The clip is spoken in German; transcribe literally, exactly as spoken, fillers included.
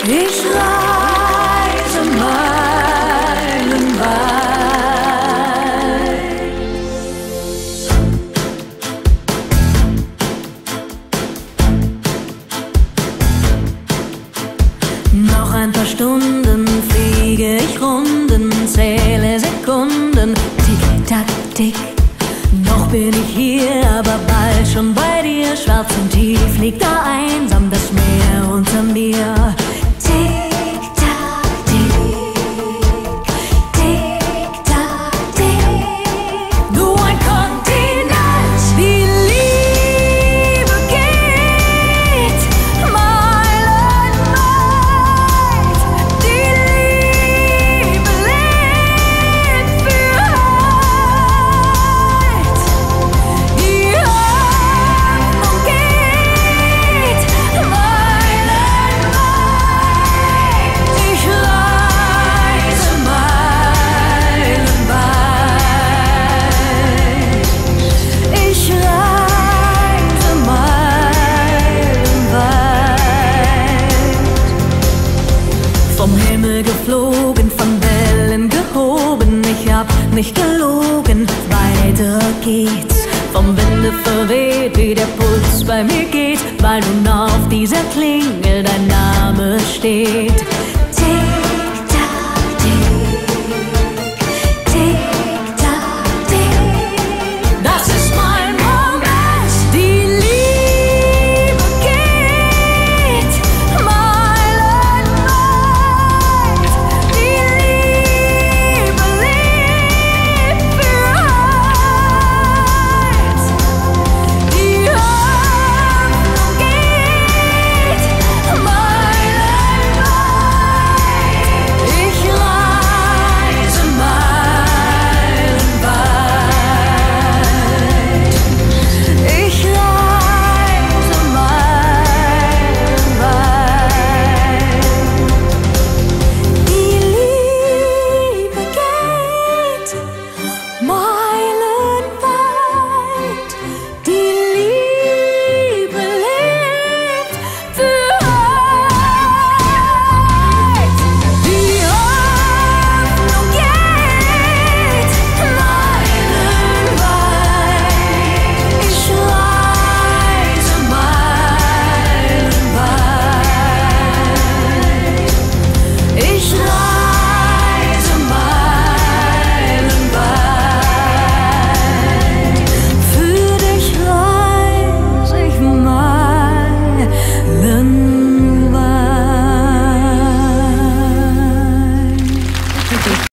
Ich reise meilenweit. Noch ein paar Stunden fliege ich Runden, zähle Sekunden, tick, tack, tick. Noch bin ich hier, aber bald schon bei dir. Schwarz und tief liegt da einsam das Meer unter mir. Tick, tack, tick, tick, tack, tick. Du ein Kontinent, die Liebe geht meilenweit. Die Liebe lebt für heute. Die Hoffnung geht meilenweit. Ich reise meilenweit. Ich reise meilenweit. Vom Himmel geflogen, von Wellen gehoben, ich hab nicht gelogen, weiter geht's. Vom Winde verweht, wie der Puls bei mir geht, weil nun auf dieser Klingel dein Name steht.